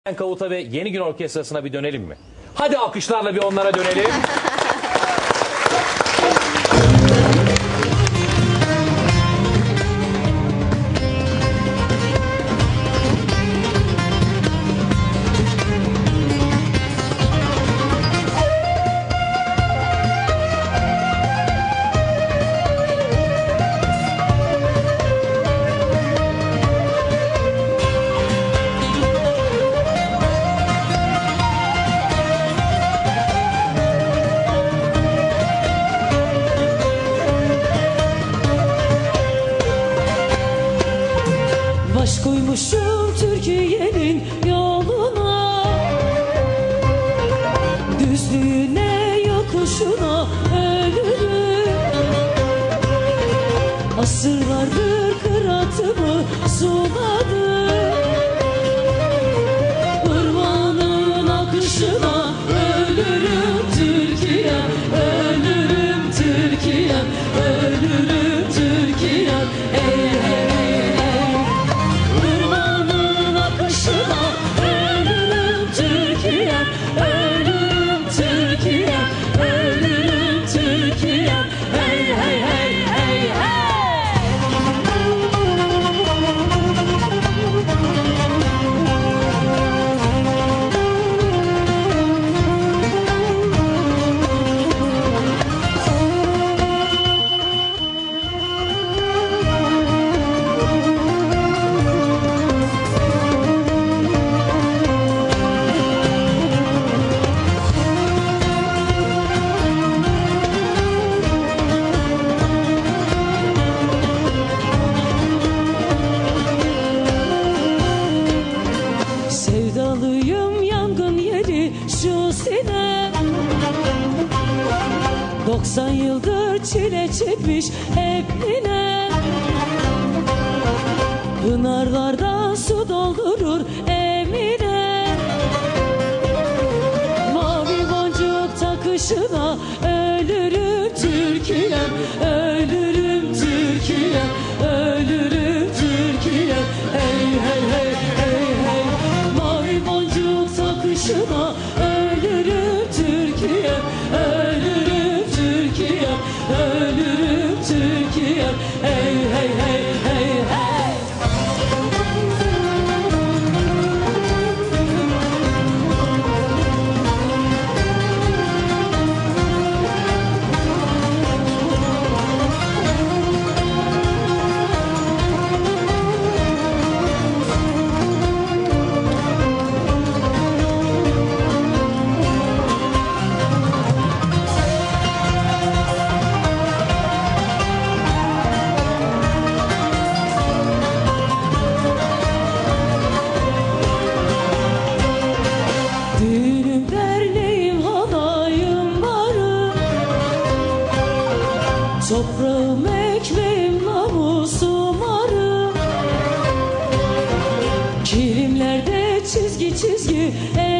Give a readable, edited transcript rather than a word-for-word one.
Kavuta ve Yeni Gün Orkestrası'na bir dönelim mi? Hadi alkışlarla bir onlara dönelim. Baş koymuşum Türkiye'nin yoluna, düzlüğüne yokuşuna ölürüm. Asırlardır kıratımı suladım, ırmağının akışına ölürüm Türkiye'm, ölürüm Türkiye'm, ölürüm Türkiye'm. Ey hey hey hey. Irmağının akışına ölürüm Türkiye'm, ölürüm Türkiye'm, ölürüm Türkiye'm. Hey hey hey hey hey. Sevdalıyım yangın yeri şu sine, 90 yıldır çile çekmiş hep yine. Pınarlarda su doldurur Emine, mavi boncuk takışına ölürüm Türkiye'm, ölürüm Türkiye'm, ölürüm Türkiye'm. Hey hey hey hey hey. Mavi boncuk takışına ölürüm Türkiye'm, ölürüm Türkiye'm, ölürüm Türkiye'm. Hey hey hey hey hey. Düğünüm, derneğim, halayım varım, toprağım, ekmeğim, namusum varım. Kilimlerde çizgi çizgi